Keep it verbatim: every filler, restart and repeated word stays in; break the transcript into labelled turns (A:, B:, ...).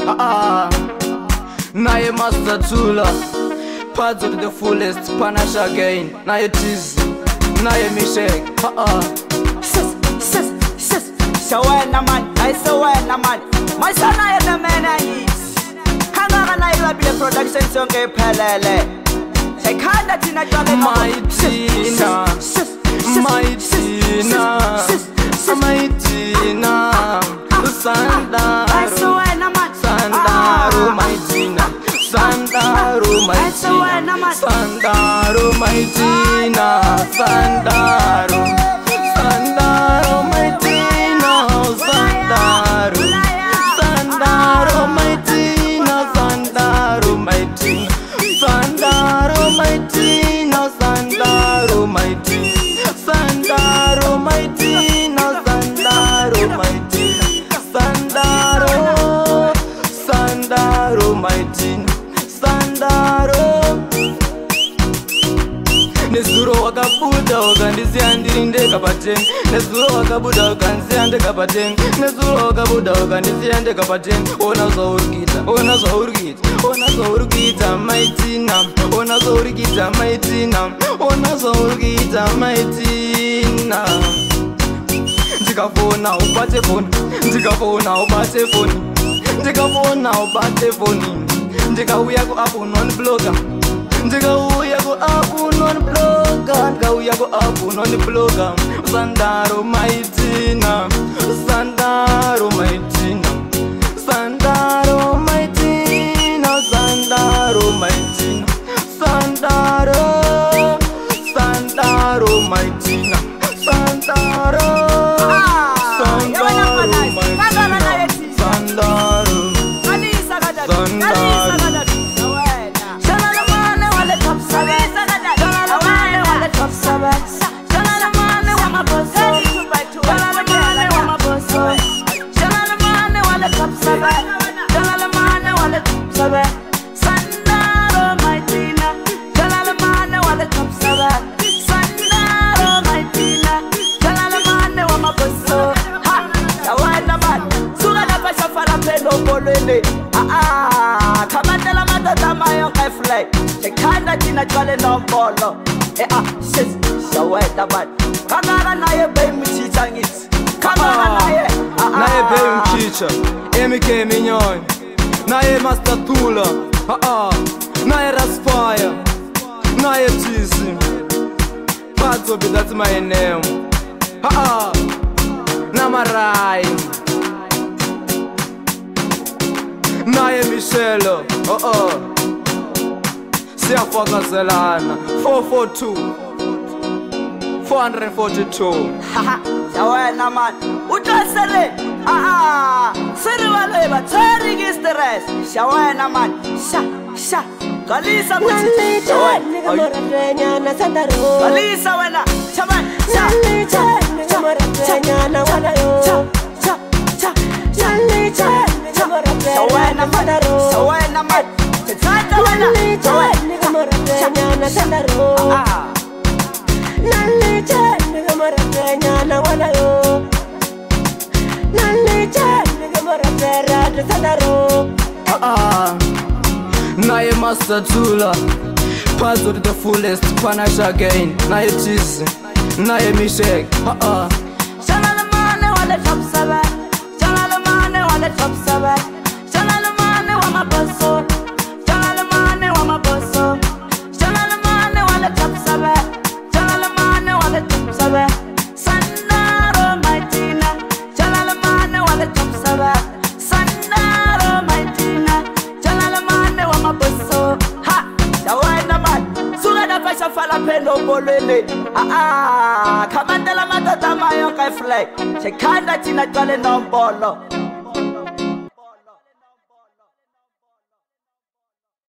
A: Ah ah. Naye Master Tula, parts of the fullest, panache again. Naye Tiz, naye Mishek. Ah ah.
B: Sis, sis, sis. Shawena man, I shawena man. My son I am the man I is. Kanga na ilabile production song e pelele. Shekanda tina jwale no.
A: My Tina, my Tina, my Tina. Sandaro,
B: I shawena man.
A: Sandaro, my Tina. Sandaro, my Tina. Sandaro, my Tina. Sandaro, Sandaro, my Tina. Sandaro, Sandaro, my Tina. Sandaro, my Tina. Sandaro, my Tina. Sandaro, my Tina. Sandaro, my Tina. Sandaro, my Tina. Sandaro, Sandaro, my Tina. Sandaro. Nesuro wakabuda wakandisia ndirinde kapaten. Nesuro wakabuda wakandisia nde kapaten. Nesuro wakabuda wakandisia nde kapaten. Ona zaurukita, ona zaurukita, ona zaurukita my Tina. Ona zaurukita my Tina. Ona zaurukita my Tina. Ndikafona ubate phone, ndikafona ubate phone, ndikafona ubate phone, ndikauya ku app non blogger, ndikauya ku app non blogger, ndikauya ku app non blogger. Sandaro my Tina, Sandaro my Tina, Sandaro my Tina, Sandaro my Tina, Sandaro, Sandaro my Tina, Sandaro. Ah, kamandela matata mayo kefle. Chekanda tina jwale no bolo. Eh ah, sis, shaweta bad. Kangara naye be mchicha ngits. Kangara naye, ah naye be mchicha. M K Minyon, naye Master Tula. Ah ah, naye Raspire, naye Tizi. Parts of it, that's my name. Ah ah, Namarai. Naye Michelle, oh oh. Siyafakazelana four four two, four forty-two.
B: Haha, shawena man. Utwasele. Ah ah. Siriwale ba tshwere ke stress. Shawena man. Sha sha. Kalisa kuthi.
C: Shawena moranya na Sandaro.
B: Kalisa wena. Chaman. Sha.
C: Shawena moranya na Sandaro.
B: Cha cha cha.
C: Shawena
B: Shawena man, Shawena man, Tata wena,
C: Shawena moranya na Sandaro.
B: Ah,
C: Nali Shawena moranya na Wanayo. Nali Shawena moranya na Sandaro.
A: Ah ah, naye Master Tula, parts of the fullest, panache again. Naye Tiz, naye Mishek. Ah ah.
B: Shalala mane wale top seven, shalala mane wale top seven. Ah ah, kamandela matata mayo kefle. Chekanda tina jwale no bolo.